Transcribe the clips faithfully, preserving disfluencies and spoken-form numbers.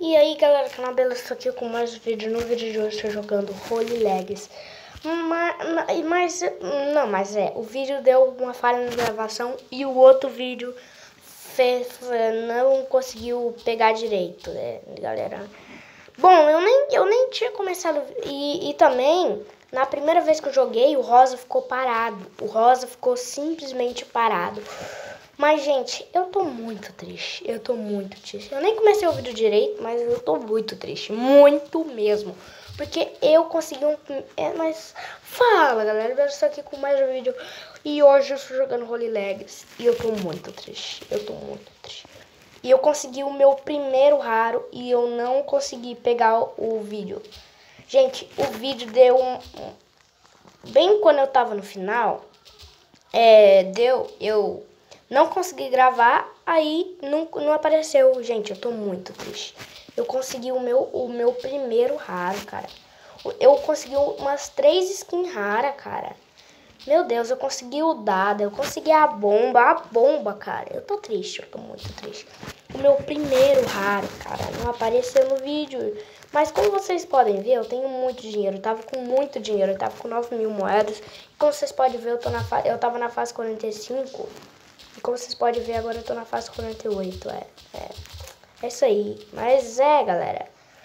E aí galera, canal Beleza, estou aqui com mais um vídeo. No vídeo de hoje estou jogando Holy Legacy. Mas, mas, não, mas é, o vídeo deu uma falha na gravação e o outro vídeo fez, não conseguiu pegar direito, né, galera. Bom, eu nem, eu nem tinha começado, e, e também, na primeira vez que eu joguei, o Rosa ficou parado. O Rosa ficou simplesmente parado. Mas, gente, eu tô muito triste. Eu tô muito triste. Eu nem comecei o vídeo direito, mas eu tô muito triste. Muito mesmo. Porque eu consegui um... É, mas... Fala, galera. Eu estou aqui com mais um vídeo. E hoje eu estou jogando Holy Legacy. E eu tô muito triste. Eu tô muito triste. E eu consegui o meu primeiro raro. E eu não consegui pegar o vídeo. Gente, o vídeo deu um... Bem quando eu tava no final... É... Deu... Eu... Não consegui gravar, aí não, não apareceu. Gente, eu tô muito triste. Eu consegui o meu, o meu primeiro raro, cara. Eu consegui umas três skins raras, cara. Meu Deus, eu consegui o dado, eu consegui a bomba, a bomba, cara. Eu tô triste, eu tô muito triste. O meu primeiro raro, cara, não apareceu no vídeo. Mas como vocês podem ver, eu tenho muito dinheiro. Eu tava com muito dinheiro, eu tava com nove mil moedas. E como vocês podem ver, eu, tô na fa... eu tava na fase quarenta e cinco. E como vocês podem ver, agora eu tô na fase quarenta e oito, é, é, é isso aí. Mas é, galera,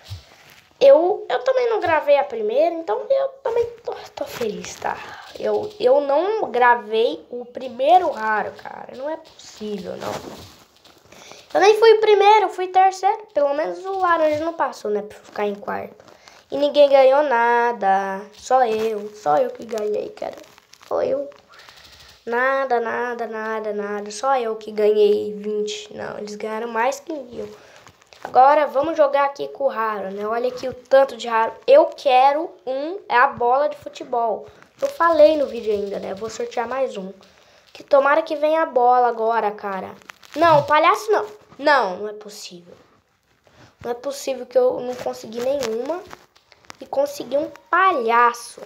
eu, eu também não gravei a primeira, então eu também tô, tô feliz, tá? Eu, eu não gravei o primeiro raro, cara, não é possível, não. Eu nem fui o primeiro, eu fui terceiro, pelo menos o laranja não passou, né, pra ficar em quarto. E ninguém ganhou nada, só eu, só eu que ganhei, cara, só eu. Nada, nada, nada, nada. Só eu que ganhei vinte. Não, eles ganharam mais que eu. Agora vamos jogar aqui com o raro, né? Olha aqui o tanto de raro. Eu quero um, é a bola de futebol. Eu falei no vídeo ainda, né? Vou sortear mais um. Que tomara que venha a bola agora, cara. Não, palhaço não. Não, não é possível. Não é possível que eu não consegui nenhuma. E consegui um palhaço.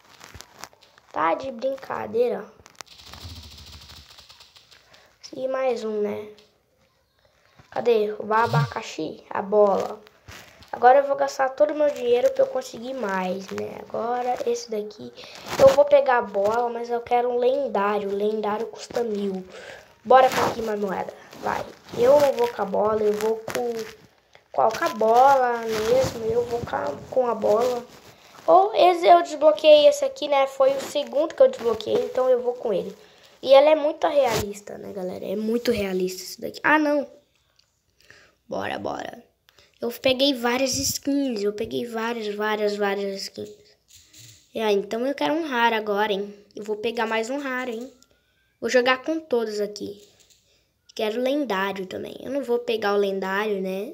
Tá de brincadeira. E mais um, né? Cadê? O abacaxi, a bola. Agora eu vou gastar todo o meu dinheiro pra eu conseguir mais, né? Agora esse daqui... Eu vou pegar a bola, mas eu quero um lendário. O lendário custa mil. Bora com aqui mais moeda. Vai. Eu não vou com a bola, eu vou com... Qual? Com a bola mesmo. Eu vou com a bola. Ou esse eu desbloqueei esse aqui, né? Foi o segundo que eu desbloqueei, então eu vou com ele. E ela é muito realista, né, galera? É muito realista isso daqui. Ah, não. Bora, bora. Eu peguei várias skins. Eu peguei várias, várias, várias skins. É, então eu quero um raro agora, hein? Eu vou pegar mais um raro, hein? Vou jogar com todos aqui. Quero lendário também. Eu não vou pegar o lendário, né?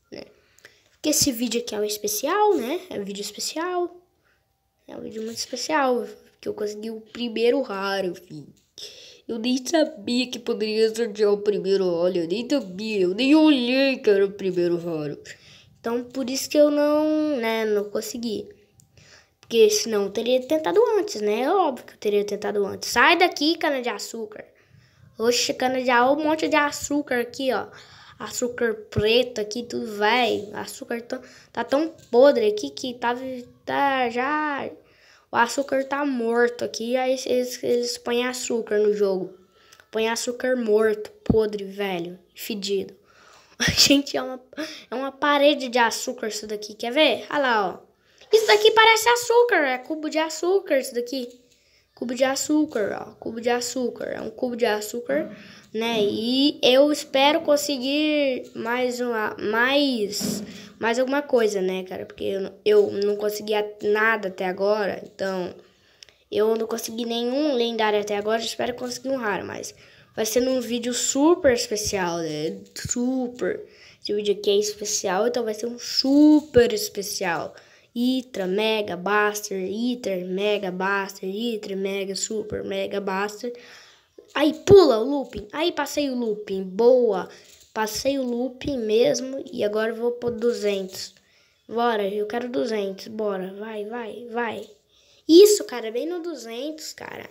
Porque esse vídeo aqui é um especial, né? É um vídeo especial. É um vídeo muito especial. Porque eu consegui o primeiro raro, filho. Eu nem sabia que poderia sortear o primeiro raro, eu nem sabia, eu nem olhei que era o primeiro raro. Então, por isso que eu não, né, não consegui. Porque senão eu teria tentado antes, né? É óbvio que eu teria tentado antes. Sai daqui, cana de açúcar. Oxe, cana de açúcar, um monte de açúcar aqui, ó. Açúcar preto aqui, tudo velho. Açúcar tão, tá tão podre aqui que tá, tá já... O açúcar tá morto aqui, aí eles, eles põem açúcar no jogo. Põe açúcar morto, podre, velho, fedido. Gente, é uma, é uma parede de açúcar isso daqui, quer ver? Olha lá, ó. Isso daqui parece açúcar, é cubo de açúcar isso daqui. Cubo de açúcar, ó, cubo de açúcar. É um cubo de açúcar, né? E eu espero conseguir mais uma, mais... mais alguma coisa, né, cara? Porque eu, eu não consegui nada até agora, então... Eu não consegui nenhum lendário até agora, espero conseguir um raro, mas... Vai ser num vídeo super especial, né? Super! Esse vídeo aqui é especial, então vai ser um super especial. Hydra, Mega, Buster, Hydra, Mega, Buster, Hydra, Mega, Super, Mega, Buster. Aí pula o looping, aí passei o looping, boa! Passei o looping mesmo e agora eu vou por duzentos. Bora, eu quero duzentos, bora, vai, vai, vai. Isso, cara, bem no duzentos, cara.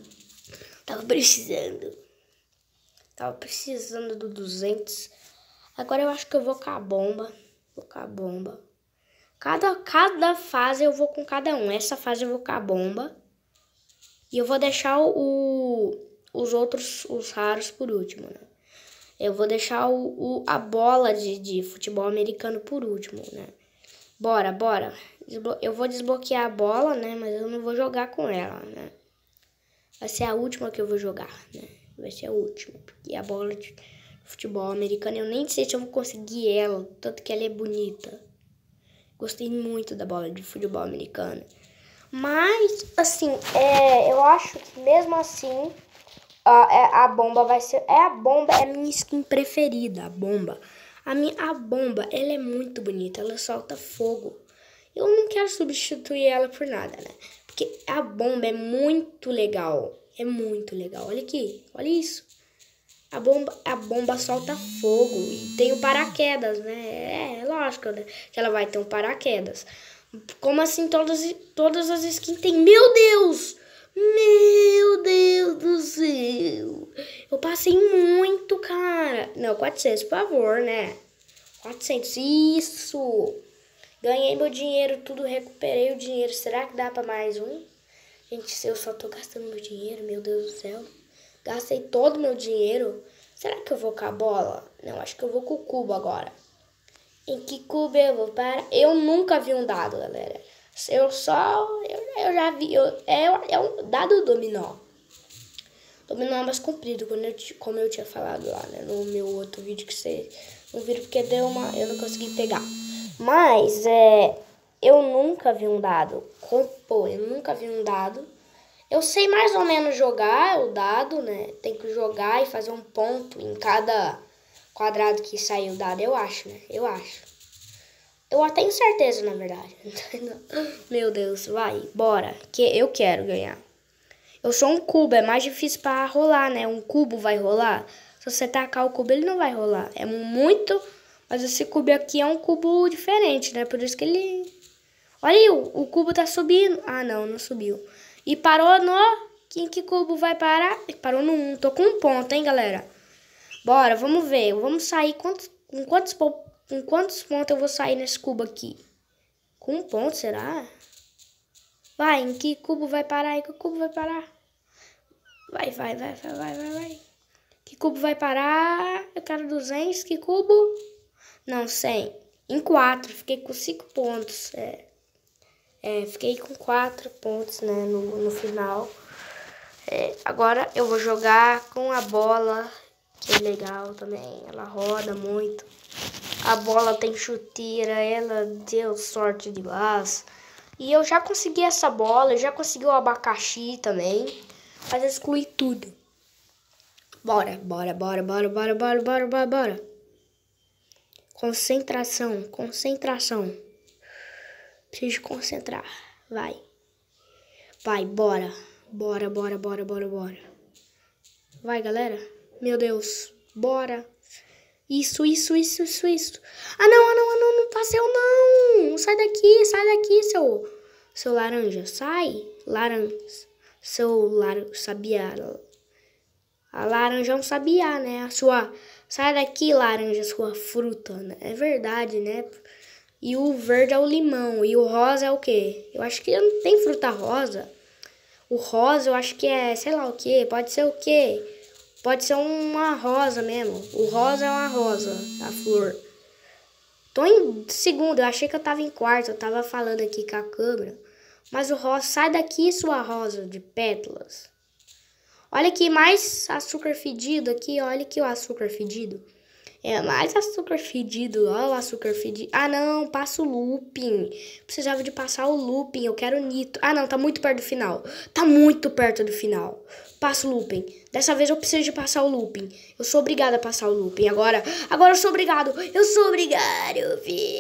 Tava precisando. Tava precisando do duzentos. Agora eu acho que eu vou com a bomba. Vou com a bomba. Cada, cada fase eu vou com cada um. Essa fase eu vou com a bomba. E eu vou deixar o, os outros, os raros por último, né? Eu vou deixar o, o, a bola de, de futebol americano por último, né? Bora, bora. Eu vou desbloquear a bola, né? Mas eu não vou jogar com ela, né? Vai ser a última que eu vou jogar, né? Vai ser a última. Porque a bola de futebol americano, eu nem sei se eu vou conseguir ela. Tanto que ela é bonita. Gostei muito da bola de futebol americano. Mas, assim, é, eu acho que mesmo assim, a, a bomba vai ser... É a bomba, é a minha skin preferida, a bomba. A, minha, a bomba, ela é muito bonita, ela solta fogo. Eu não quero substituir ela por nada, né? Porque a bomba é muito legal. É muito legal. Olha aqui, olha isso. A bomba, a bomba solta fogo e tem o paraquedas, né? É, é lógico, né? Que ela vai ter um paraquedas. Como assim todas, todas as skins tem? Meu Deus! Meu Deus do céu! Eu passei muito, cara. Não, quatrocentos, por favor, né? quatrocentos, isso! Ganhei meu dinheiro, tudo, recuperei o dinheiro. Será que dá pra mais um? Gente, eu só tô gastando meu dinheiro, meu Deus do céu. Gastei todo o meu dinheiro. Será que eu vou com a bola? Não, acho que eu vou com o cubo agora. Em que cubo eu vou para? Eu nunca vi um dado, galera. Eu só... Eu, eu já vi... Eu, é, é um dado dominó. Dominó é mais comprido, quando eu, como eu tinha falado lá, né? No meu outro vídeo que vocês não viram porque deu uma... Eu não consegui pegar. Mas, é... Eu nunca vi um dado. Pô, eu nunca vi um dado. Eu sei mais ou menos jogar o dado, né? Tem que jogar e fazer um ponto em cada quadrado que sair o dado, eu acho, né? Eu acho. Eu até tenho certeza, na verdade. Meu Deus, vai, bora. Que eu quero ganhar. Eu sou um cubo, é mais difícil pra rolar, né? Um cubo vai rolar. Se você tacar o cubo, ele não vai rolar. É muito... Mas esse cubo aqui é um cubo diferente, né? Por isso que ele... Olha aí, o, o cubo tá subindo. Ah, não, não subiu. E parou no... Em que cubo vai parar? Parou no um. Tô com um ponto, hein, galera? Bora, vamos ver. Vamos sair... Quantos, com, quantos, com quantos pontos eu vou sair nesse cubo aqui? Com um ponto, será? Vai, em que cubo vai parar? Em que cubo vai parar? Vai, vai, vai, vai, vai, vai, vai. Que cubo vai parar? Eu quero duzentos. Que cubo? Não, cem. Em quatro. Fiquei com cinco pontos. É... É, fiquei com quatro pontos, né, no, no final. É, agora eu vou jogar com a bola, que é legal também. Ela roda muito. A bola tem chuteira, ela deu sorte de base. E eu já consegui essa bola, eu já consegui o abacaxi também. Mas eu excluí tudo. Bora, bora, bora, bora, bora, bora, bora, bora, bora. Concentração, concentração. Preciso concentrar. Vai. Vai, bora. Bora, bora, bora, bora, bora. Vai, galera. Meu Deus. Bora. Isso, isso, isso, isso, isso. Ah, não, ah, não, ah, não, não passei eu não. Sai daqui, sai daqui, seu... Seu laranja. Sai. Laranja. Seu laranja. Sabiá. A laranja é um sabiá, né? A sua... Sai daqui, laranja, sua fruta. Né? É verdade, né? E o verde é o limão. E o rosa é o quê? Eu acho que não tem fruta rosa. O rosa eu acho que é, sei lá o quê. Pode ser o quê? Pode ser uma rosa mesmo. O rosa é uma rosa, a flor. Tô em segundo. Eu achei que eu tava em quarto. Eu tava falando aqui com a câmera. Mas o rosa... Sai daqui, sua rosa de pétalas. Olha aqui, mais açúcar fedido aqui. Olha aqui o açúcar fedido. É mais açúcar fedido, ó, o açúcar fedido. Ah, não, passa o looping. Precisava de passar o looping, eu quero nitro. Ah, não, tá muito perto do final. Tá muito perto do final. Passa o looping. Dessa vez eu preciso de passar o looping. Eu sou obrigada a passar o looping. Agora, agora eu sou obrigado. Eu sou obrigado,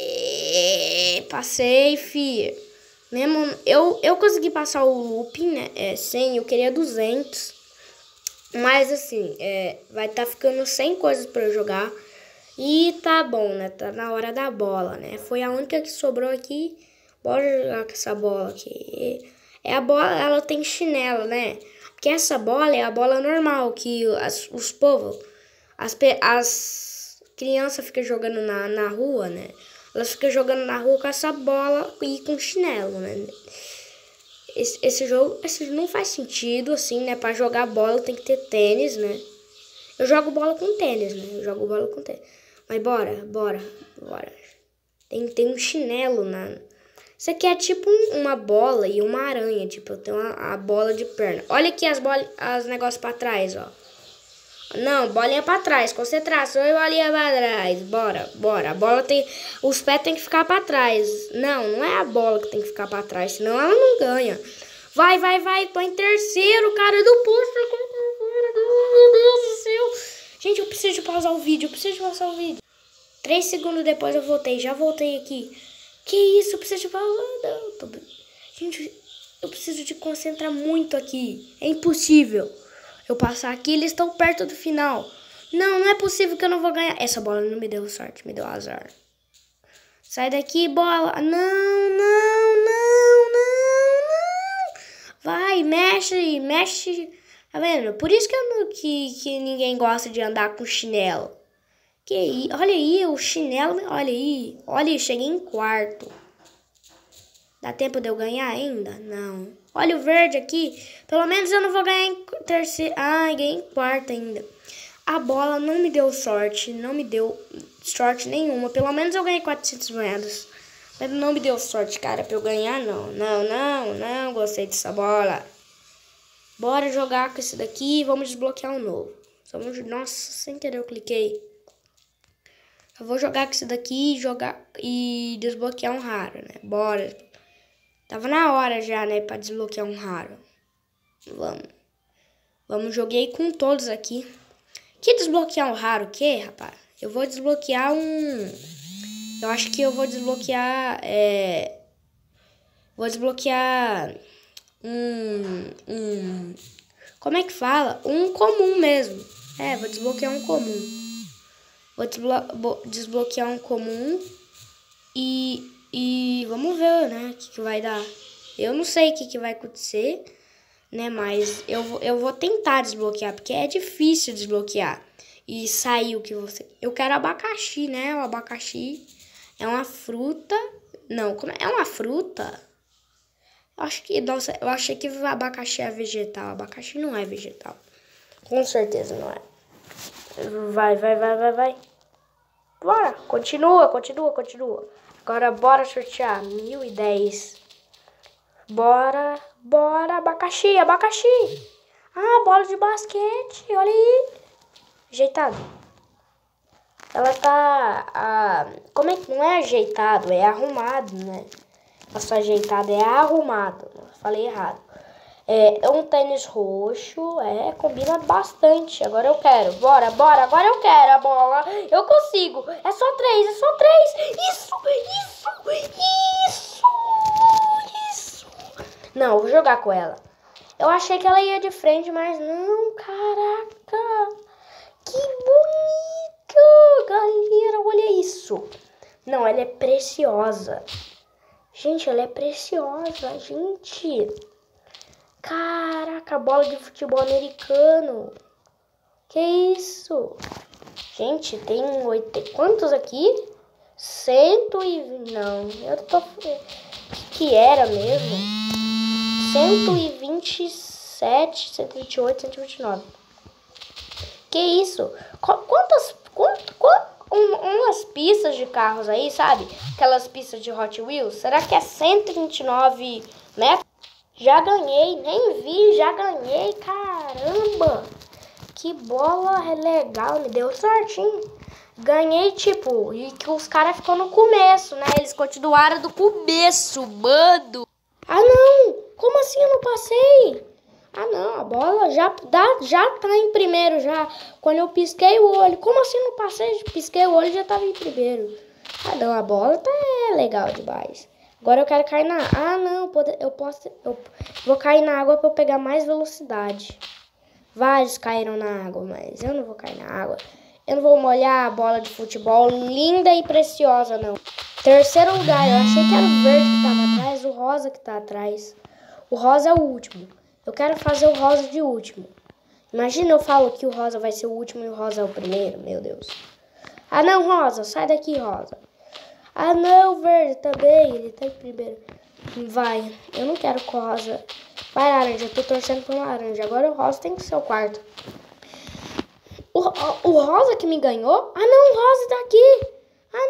fi. Passei, fi. Mesmo, eu, eu consegui passar o looping, né? É, cem, eu queria duzentos. Mas, assim, é, vai tá ficando cem coisas pra eu jogar. E tá bom, né? Tá na hora da bola, né? Foi a única que sobrou aqui. Bora jogar com essa bola aqui. É a bola, ela tem chinelo, né? Porque essa bola é a bola normal, que as, os povos, as, as crianças ficam jogando na, na rua, né? Elas ficam jogando na rua com essa bola e com chinelo, né? Esse, esse jogo esse não faz sentido, assim, né? Pra jogar bola tem que ter tênis, né? Eu jogo bola com tênis, né? Eu jogo bola com tênis. Mas bora, bora, bora. Tem, tem um chinelo na... Isso aqui é tipo um, uma bola e uma aranha. Tipo, eu tenho a, a bola de perna. Olha aqui as, bola, as negócios pra trás, ó. Não, bolinha pra trás. Concentração e bolinha pra trás. Bora, bora. A bola tem... Os pés tem que ficar pra trás. Não, não é a bola que tem que ficar pra trás. Senão ela não ganha. Vai, vai, vai. Tô em terceiro, cara do posto. Meu Deus do céu. Gente, eu preciso de pausar o vídeo. Eu preciso de pausar o vídeo. Três segundos depois eu voltei. Já voltei aqui. Que isso? Eu preciso de pausar. Não, tô... Gente, eu preciso de concentrar muito aqui. É impossível eu passar aqui, eles estão perto do final. Não, não é possível que eu não vou ganhar. Essa bola não me deu sorte, me deu azar. Sai daqui, bola. Não, não, não, não, não. Vai, mexe, mexe. Tá vendo? Por isso que, eu não, que, que ninguém gosta de andar com chinelo. Que aí, olha aí, o chinelo, olha aí. Olha aí, cheguei em quarto. Dá tempo de eu ganhar ainda? Não. Olha o verde aqui. Pelo menos eu não vou ganhar em terceiro. Ai, ganhei em quarto ainda. A bola não me deu sorte. Não me deu sorte nenhuma. Pelo menos eu ganhei quatrocentas moedas. Mas não me deu sorte, cara, pra eu ganhar, não. Não, não, não gostei dessa bola. Bora jogar com esse daqui e vamos desbloquear um novo. Vamos... Nossa, sem querer eu cliquei. Eu vou jogar com esse daqui e, jogar... e desbloquear um raro, né? Bora. Tava na hora já, né, pra desbloquear um raro. Vamos. Vamos, joguei com todos aqui. Que desbloquear um raro o quê, rapaz? Eu vou desbloquear um... Eu acho que eu vou desbloquear... É... Vou desbloquear... Um... Um... Como é que fala? Um comum mesmo. É, vou desbloquear um comum. Vou desblo... desbloquear um comum. E... E vamos ver, né, o que, que vai dar. Eu não sei o que, que vai acontecer, né, mas eu, eu vou tentar desbloquear, porque é difícil desbloquear. E sair o que você... Eu quero abacaxi, né, o abacaxi é uma fruta... Não, como é? É uma fruta? Eu acho que, nossa, eu achei que o abacaxi é vegetal. Abacaxi não é vegetal. Com certeza não é. Vai, vai, vai, vai, vai. Bora, continua, continua, continua. Agora bora sortear mil e dez. Bora, bora, abacaxi, abacaxi. Ah, bola de basquete, olha aí. Ajeitado. Ela tá, ah, como é que não é ajeitado, é arrumado, né? Nossa, ajeitado é arrumado, falei errado. É um tênis roxo, é, combina bastante. Agora eu quero, bora, bora, agora eu quero a bola. Eu consigo, é só três, é só três. Isso, isso, isso, isso. Não, vou jogar com ela. Eu achei que ela ia de frente, mas não, caraca. Que bonito, galera, olha isso. Não, ela é preciosa. Gente, ela é preciosa, gente. Caraca, bola de futebol americano. Que isso? Gente, tem oito... Quantos aqui? Cento e... Não, eu tô... O que, que era mesmo? Cento e vinte e sete, cento e vinte e oito, cento e vinte e nove. Que isso? Quantas... Quantas... Um, umas pistas de carros aí, sabe? Aquelas pistas de Hot Wheels. Será que é cento e vinte e nove metros? Já ganhei, nem vi, já ganhei, caramba, que bola legal, me deu sorte, hein? Ganhei, tipo, e que os caras ficou no começo, né? Eles continuaram do começo, mano. Ah, não, como assim eu não passei? Ah, não, a bola já, dá, já tá em primeiro, já. Quando eu pisquei o olho, como assim eu não passei? Pisquei o olho e já tava em primeiro. Ah, não, a bola tá legal demais. Agora eu quero cair na... Ah, não, eu posso... Eu vou cair na água para eu pegar mais velocidade. Vários caíram na água, mas eu não vou cair na água. Eu não vou molhar a bola de futebol linda e preciosa, não. Terceiro lugar, eu achei que era o verde que estava atrás, o rosa que está atrás. O rosa é o último. Eu quero fazer o rosa de último. Imagina eu falo que o rosa vai ser o último e o rosa é o primeiro, meu Deus. Ah, não, rosa, sai daqui, rosa. Ah, não, verde também. Ele tá em primeiro. Vai. Eu não quero com rosa. Vai, laranja. Eu tô torcendo pro laranja. Agora o rosa tem que ser o quarto. O, o, o rosa que me ganhou? Ah, não. O rosa tá aqui. Ah,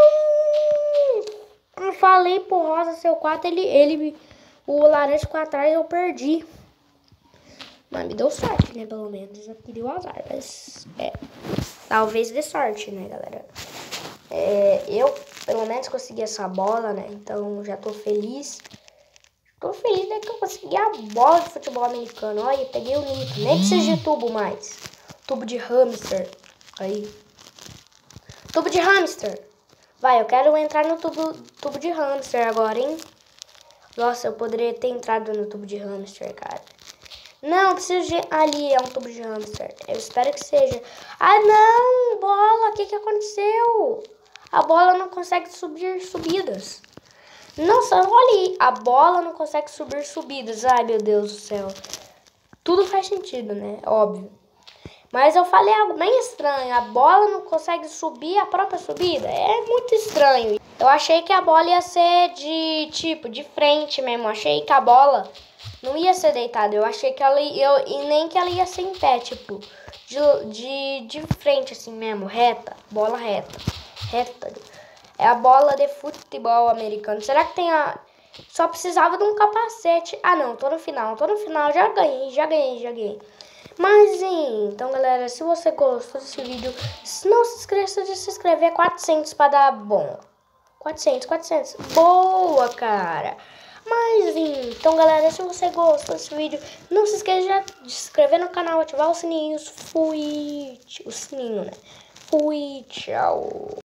não. Eu falei pro rosa ser o quarto. Ele, ele, o laranja ficou atrás. Eu perdi. Mas me deu sorte, né? Pelo menos. Eu queria o azar. Mas, é. Talvez dê sorte, né, galera? É, eu, pelo menos, consegui essa bola, né? Então, já tô feliz. Tô feliz, né, que eu consegui a bola de futebol americano. Olha, peguei o Nito. Nem precisa de tubo mais. Tubo de hamster. Aí. Tubo de hamster. Vai, eu quero entrar no tubo, tubo de hamster agora, hein? Nossa, eu poderia ter entrado no tubo de hamster, cara. Não, preciso de... Ali é um tubo de hamster. Eu espero que seja. Ah, não! Bola! O que que aconteceu? A bola não consegue subir subidas. Nossa, olha aí. A bola não consegue subir subidas. Ai, meu Deus do céu. Tudo faz sentido, né? Óbvio. Mas eu falei algo bem estranho. A bola não consegue subir a própria subida. É muito estranho. Eu achei que a bola ia ser de, tipo, de frente mesmo. Eu achei que a bola... não ia ser deitada, eu achei que ela ia, e nem que ela ia ser em pé, tipo, de, de, de frente assim mesmo, reta, bola reta, reta. É a bola de futebol americano. Será que tem a... só precisava de um capacete. Ah, não, tô no final, tô no final, já ganhei, já ganhei, já ganhei. Mas, então, galera, se você gostou desse vídeo, não se esqueça de se inscrever, quatrocentos para dar bom. quatrocentos, quatrocentos. Boa, cara. Mas então, galera, se você gostou desse vídeo, não se esqueça de se inscrever no canal, ativar os sininhos. Fui. O sininho, né? Fui. Tchau.